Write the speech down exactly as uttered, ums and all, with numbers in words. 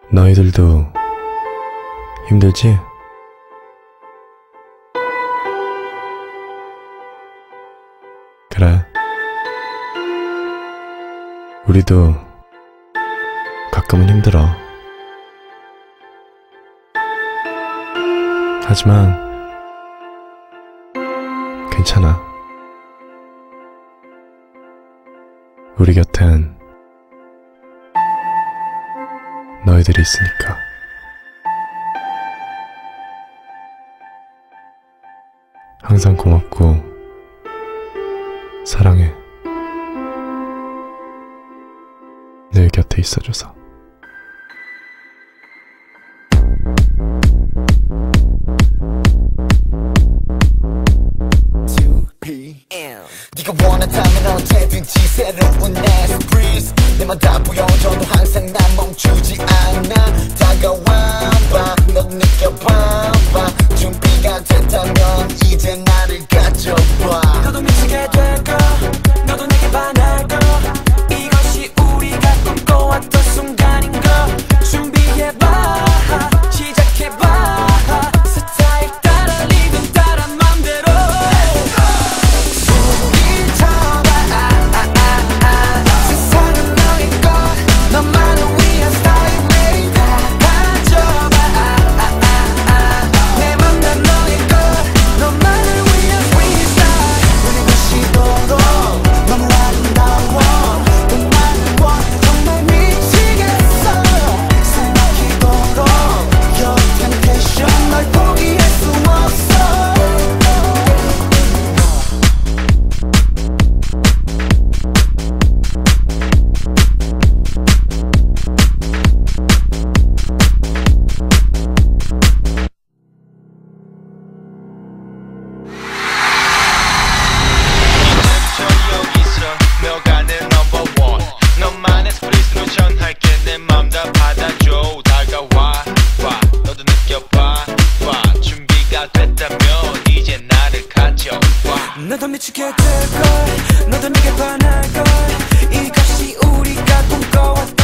너희들도 힘들지? 그래. 우리도 가끔은 힘들어. 하지만 괜찮아. 우리 곁엔 너희들이 있으니까. 항상 고맙고 사랑해. 늘 곁에 있어줘서. 네가 원한다면 언제든지 새로운 내 Spris 내맘 다 보여줘도 항상 난 멈추지 않아. 다가와봐 너도 느껴봐봐. 준비가 됐다면 이제 나를 가져봐. 너도 미치게 될까 너도 내게 반할까. 이것이 우리가 꿈꿔왔던 순간인가. 준비해봐 시작해봐. 스타일 따라 리듬 따라 맘대로 너만의 스프리스로 전할게. 내 맘 다 받아줘. 다가와 봐 너도 느껴봐 봐. 준비가 됐다면 이제 나를 가져와. 너도 미치게 될걸 너도 내게 반할걸. 이것이 우리가 꿈꿔왔던